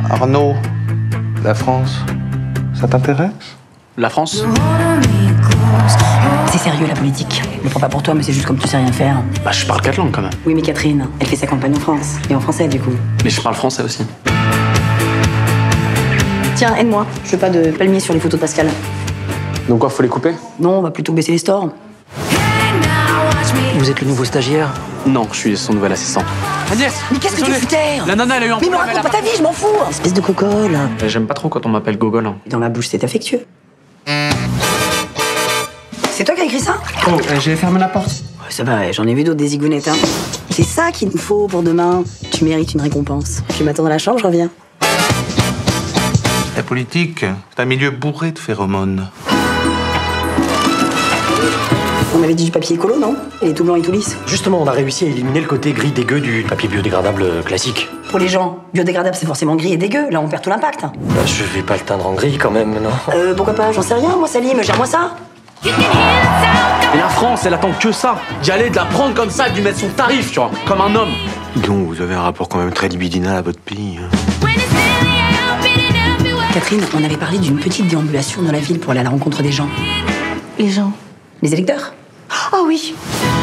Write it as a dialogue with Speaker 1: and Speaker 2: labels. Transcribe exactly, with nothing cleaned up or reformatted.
Speaker 1: Arnaud, la France, ça t'intéresse?
Speaker 2: La France?
Speaker 3: C'est sérieux la politique. Je me prends pas pour toi, mais c'est juste comme tu sais rien faire.
Speaker 2: Bah, je parle quatre langues quand même.
Speaker 3: Oui, mais Catherine, elle fait sa campagne en France. Et en français, du coup.
Speaker 2: Mais je parle français aussi.
Speaker 3: Tiens, aide-moi. Je veux pas de palmiers sur les photos de Pascal.
Speaker 2: Donc quoi, faut les couper?
Speaker 3: Non, on va plutôt baisser les stores.
Speaker 4: Vous êtes le nouveau stagiaire?
Speaker 2: Non, je suis son nouvel assistant. Agnès!
Speaker 3: Mais qu'est-ce que tu fous terre?
Speaker 2: La nana, elle a eu un
Speaker 3: Mais me
Speaker 2: problème.
Speaker 3: raconte pas ta vie, je m'en fous. Espèce de cocole.
Speaker 2: Euh, J'aime pas trop quand on m'appelle Gogol. hein.
Speaker 3: Dans ma bouche, c'est affectueux. C'est toi qui as écrit ça?
Speaker 1: Oh, euh, j'ai fermé la porte.
Speaker 3: Ouais, ça va, j'en ai vu d'autres des zigounettes, hein. C'est ça qu'il nous faut pour demain. Tu mérites une récompense. Tu m'attends dans la chambre, je reviens.
Speaker 1: La politique, c'est un milieu bourré de phéromones.
Speaker 3: On avait dit du papier écolo, non? Il est tout blanc et tout lisse.
Speaker 4: Justement, on a réussi à éliminer le côté gris dégueu du papier biodégradable classique.
Speaker 3: Pour les gens, biodégradable, c'est forcément gris et dégueu. Là, on perd tout l'impact.
Speaker 4: Bah, je vais pas le teindre en gris quand même, non?
Speaker 3: Euh, pourquoi pas? J'en sais rien, moi, Salim. Gère-moi ça.
Speaker 2: Et la France, elle attend que ça. D'y aller, de la prendre comme ça, de lui mettre son tarif, tu vois, comme un homme.
Speaker 5: Donc, vous avez un rapport quand même très libidinal à votre pays. hein.
Speaker 3: Catherine, on avait parlé d'une petite déambulation dans la ville pour aller à la rencontre des gens.
Speaker 6: Les gens.
Speaker 3: Les électeurs?
Speaker 6: Ah oui.